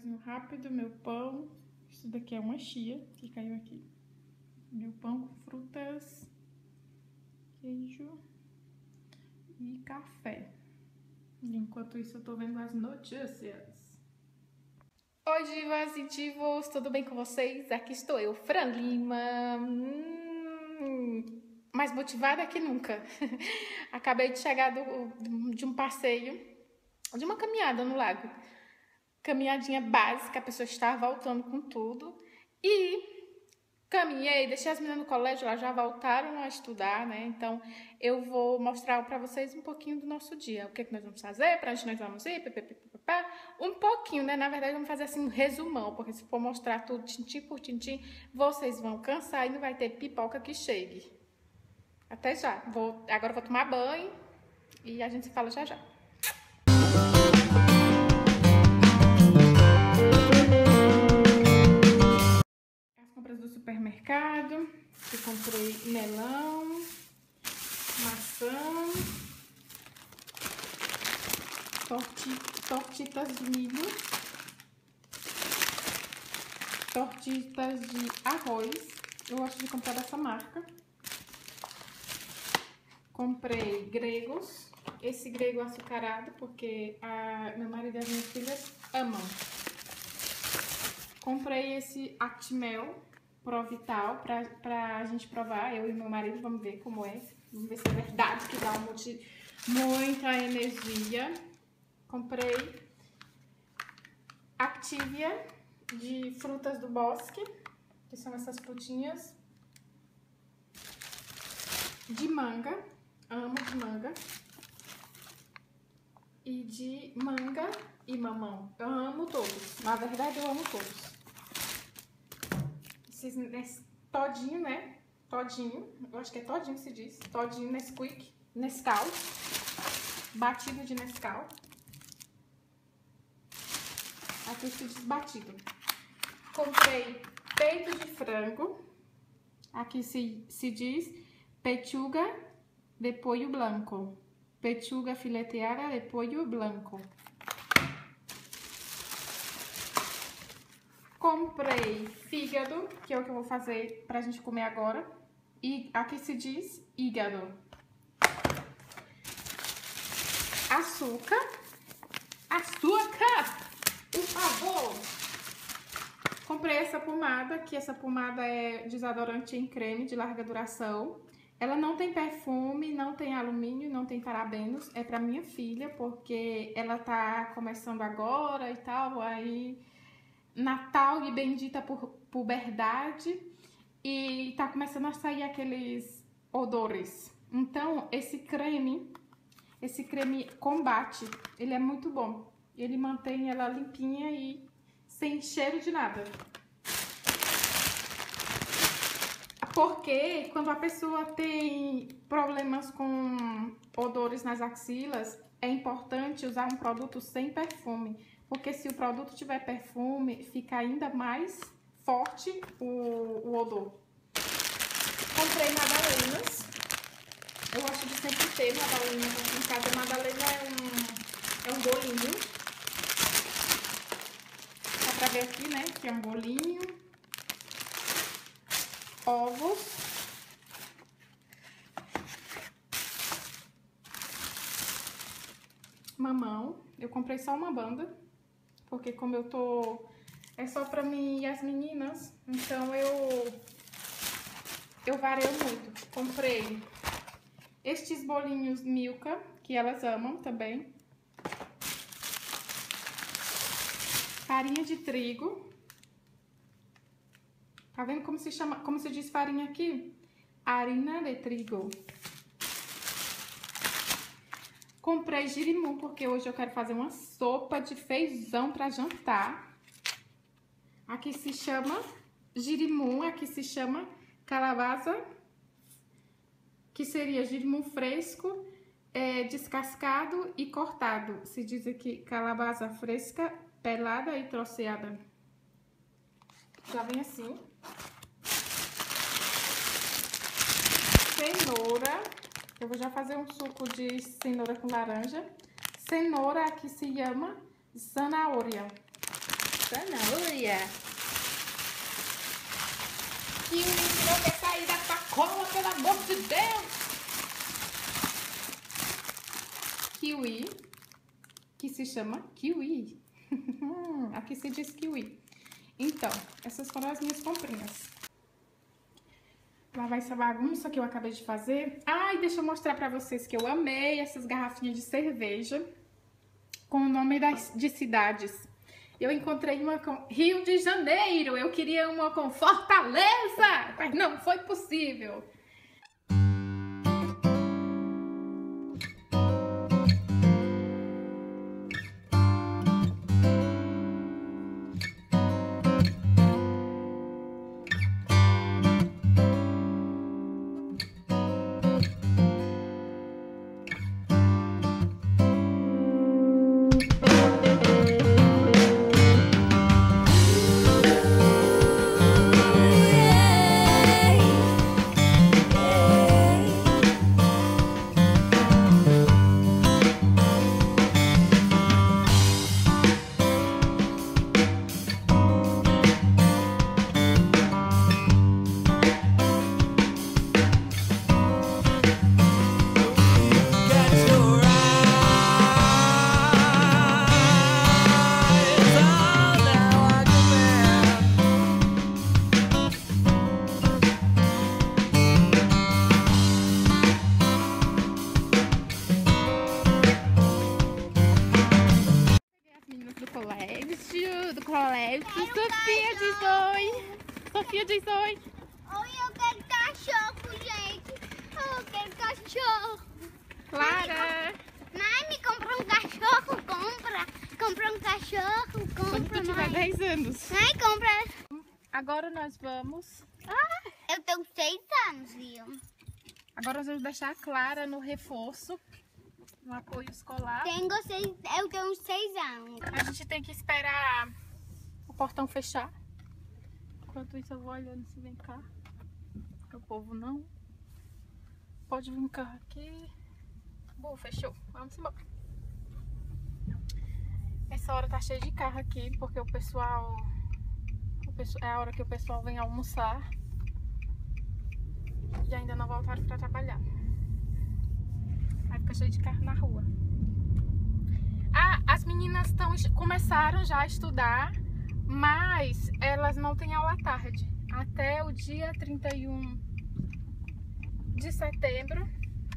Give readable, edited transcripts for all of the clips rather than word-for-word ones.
tutorialzinho rápido, meu pão. Isso daqui é uma chia que caiu aqui. Meu pão com frutas, queijo e café. Enquanto isso, eu tô vendo as notícias. Oi, divas e divos, tudo bem com vocês? Aqui estou eu, Fran Lima. Mais motivada que nunca. Acabei de chegar de um passeio, de uma caminhada no lago. Caminhadinha básica, a pessoa está voltando com tudo. E caminhei, deixei as meninas no colégio, elas já voltaram a estudar, né? Então, eu vou mostrar para vocês um pouquinho do nosso dia. O que é que nós vamos fazer, para onde nós vamos ir, um pouquinho, né? Na verdade, vamos fazer assim um resumão, porque se for mostrar tudo tintim por tintim, vocês vão cansar e não vai ter pipoca que chegue. Até já. Agora eu vou tomar banho e a gente se fala já já. Compras do supermercado, eu comprei melão, maçã, tortitas de milho, tortitas de arroz, eu gosto de comprar dessa marca. Comprei gregos, esse grego açucarado, porque meu marido e as minhas filhas amam. Comprei esse Actimel Provital pra gente provar, eu e meu marido, vamos ver como é. Vamos ver se é verdade que dá muita energia. Comprei Activia de frutas do bosque, que são essas frutinhas. De manga, amo de manga. E de manga e mamão, eu amo todos, na verdade eu amo todos. Todinho, né? Todinho, eu acho que é todinho que se diz. Todinho Nesquik, Nescau. Batido de Nescau. Aqui se diz batido. Comprei peito de frango. Aqui se diz pechuga de pollo blanco. Pechuga fileteada de pollo blanco. Comprei fígado, que é o que eu vou fazer pra gente comer agora. E aqui se diz hígado. Açúcar. Açúcar! Por favor! Comprei essa pomada, que essa pomada é desodorante em creme de larga duração. Ela não tem perfume, não tem alumínio, não tem parabenos. É pra minha filha, porque ela tá começando agora e tal, aí... Natal e bendita puberdade, e tá começando a sair aqueles odores. Então, esse creme combate, ele é muito bom. Ele mantém ela limpinha e sem cheiro de nada. Porque quando a pessoa tem problemas com odores nas axilas, é importante usar um produto sem perfume. Porque se o produto tiver perfume, fica ainda mais forte o odor. Comprei magdalenas. Eu gosto de sempre ter magdalenas aqui em casa. A magdalena é um bolinho. Dá pra ver aqui, né? Que é um bolinho. Ovos. Mamão. Eu comprei só uma banda. Porque como eu tô... É só pra mim e as meninas. Então eu vario muito. Comprei estes bolinhos Milka, que elas amam também. Farinha de trigo. Tá vendo como se chama, como se diz farinha aqui? Harina de trigo. Comprei girimum, porque hoje eu quero fazer uma sopa de feijão para jantar. Aqui se chama girimum, aqui se chama calabaza, que seria girimum fresco, descascado e cortado. Se diz aqui calabaza fresca, pelada e troceada. Já vem assim. Cenoura. Eu vou já fazer um suco de cenoura com laranja. Cenoura aqui se chama zanahoria. zanahoria. Kiwi não quer sair da sacola, pelo amor de Deus. Kiwi, que se chama kiwi. Aqui se diz kiwi. Então, essas foram as minhas comprinhas. Lá vai essa bagunça que eu acabei de fazer. Ai, deixa eu mostrar pra vocês que eu amei essas garrafinhas de cerveja com o nome de cidades. Eu encontrei uma com Rio de Janeiro, eu queria uma com Fortaleza, mas não foi possível. Sofia diz oi. Oi, eu quero cachorro, gente. Eu quero cachorro. Clara. Mãe, me compra um cachorro, compra um cachorro, compra. Quando tu tiver 10 anos. Mãe, compra. Agora nós vamos... Eu tenho 6 anos, viu? Agora nós vamos deixar a Clara no reforço, no apoio escolar. Eu tenho 6 anos. A gente tem que esperar o portão fechar. Enquanto isso eu vou olhando se vem cá. Porque o povo não. Pode vir um carro aqui. Bom, fechou. Vamos embora. Essa hora tá cheia de carro aqui, porque o pessoal... É a hora que o pessoal vem almoçar. E ainda não voltaram pra trabalhar. Aí fica cheio de carro na rua. Ah, as meninas começaram já a estudar, mas elas não têm aula à tarde. Até o dia 31 de setembro,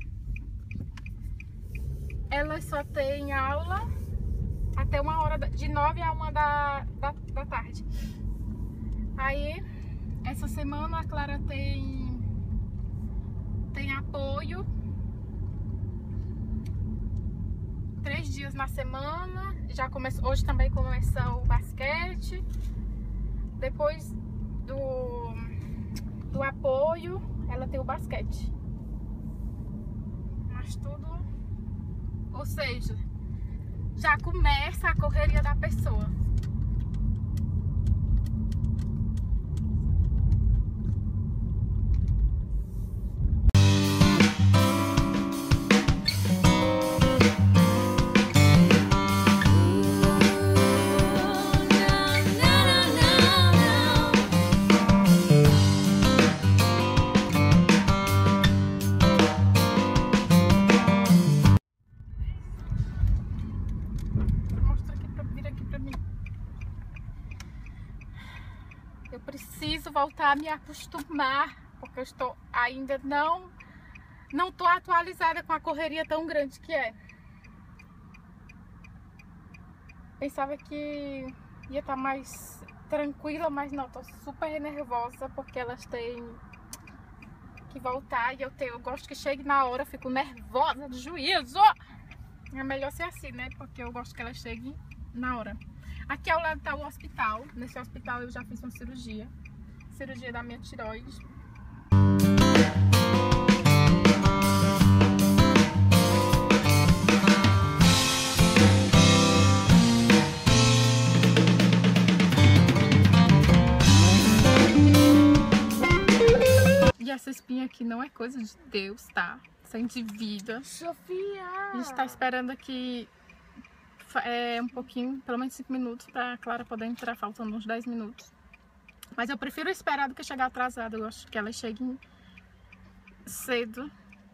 elas só têm aula até uma hora, de 9 a 1 da tarde. Aí, essa semana a Clara tem apoio 3 dias na semana. Já começou, hoje também começou o basquete. Depois do apoio, ela tem o basquete. Mas tudo, ou seja, já começa a correria da pessoa. Eu preciso voltar a me acostumar, porque eu estou ainda não estou atualizada com a correria tão grande que é. Pensava que ia estar mais tranquila, mas não, estou super nervosa porque elas têm que voltar e eu gosto que chegue na hora, eu fico nervosa do juízo. É melhor ser assim, né? Porque eu gosto que elas cheguem na hora. Aqui ao lado está o hospital. Nesse hospital eu já fiz uma cirurgia da minha tireoide. E essa espinha aqui não é coisa de Deus, tá? Sente vida. Sofia! A gente tá esperando aqui um pouquinho, pelo menos 5 minutos, pra Clara poder entrar, faltando uns 10 minutos. Mas eu prefiro esperar do que chegar atrasada. Eu gosto que elas cheguem cedo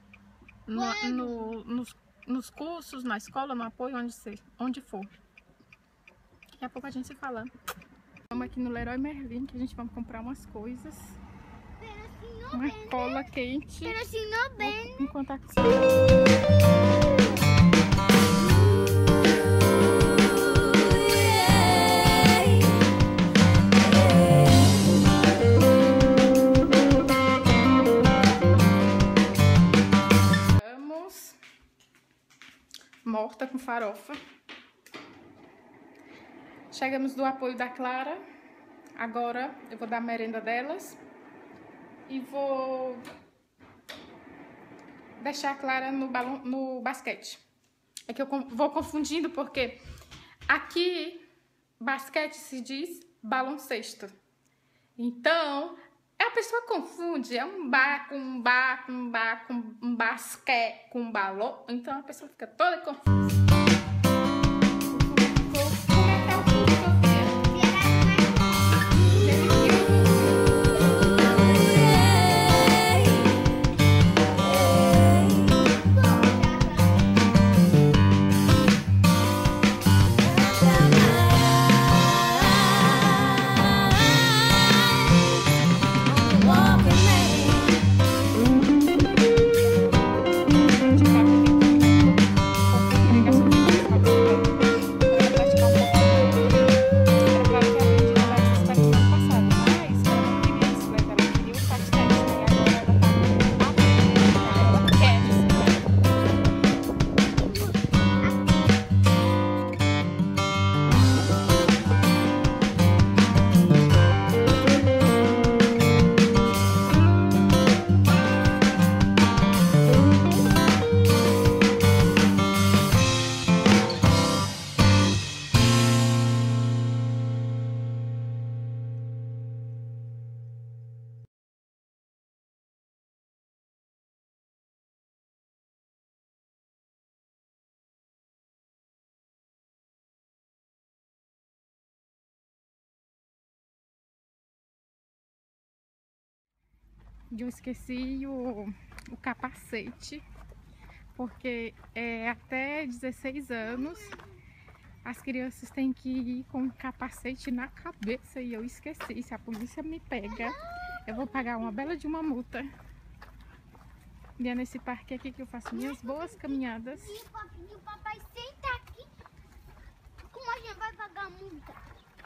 nos cursos, na escola, no apoio, onde for. Daqui a pouco a gente se fala. Estamos aqui no Leroy Merlin, que a gente vai comprar umas coisas. Uma cola quente. Enquanto a morta com farofa. Chegamos do apoio da Clara. Agora eu vou dar a merenda delas e vou deixar a Clara no basquete. É que eu vou confundindo porque aqui basquete se diz baloncesto. Então a pessoa confunde, é um basquete com balão. Então a pessoa fica toda confusa. Eu esqueci o capacete, porque até 16 anos as crianças têm que ir com capacete na cabeça e eu esqueci. Se a polícia me pega, eu vou pagar uma bela de uma multa. E é nesse parque aqui que eu faço minhas boas caminhadas. E o papai senta aqui, como a gente vai pagar a multa?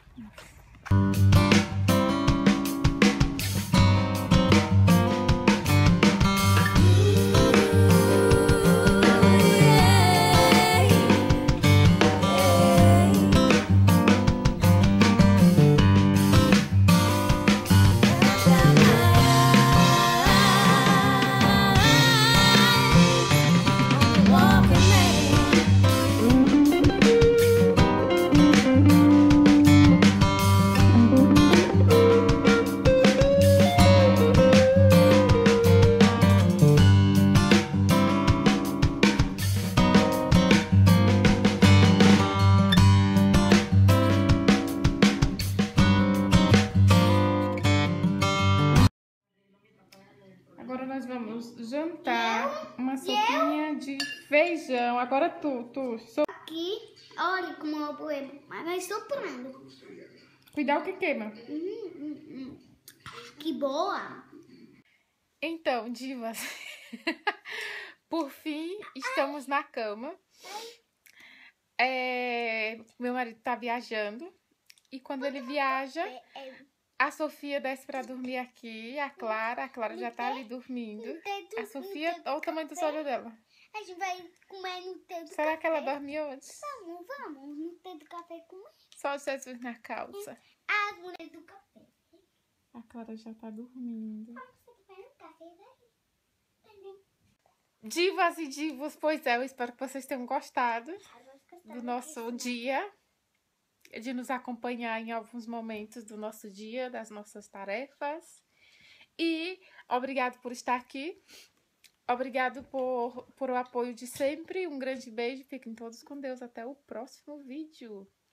Agora nós vamos jantar uma sopinha de feijão. Agora tu. Aqui, olha como eu vou, mas vai soprando. Cuidar o que queima. Que boa. Então, divas, por fim, estamos na cama. Meu marido tá viajando e quando ele viaja, a Sofia desce pra dormir aqui, a Clara já tá ali dormindo. A Sofia, olha o tamanho dos olhos dela. A gente vai comer no teu do Será café. que ela dorme hoje? Vamos no teu do café comer. Só Jesus na calça. A mulher do café. A Clara já tá dormindo. Divas e divos, pois é, eu espero que vocês tenham gostado do nosso dia, de nos acompanhar em alguns momentos do nosso dia, das nossas tarefas. E obrigado por estar aqui. Obrigado por o apoio de sempre. Um grande beijo. Fiquem todos com Deus. Até o próximo vídeo.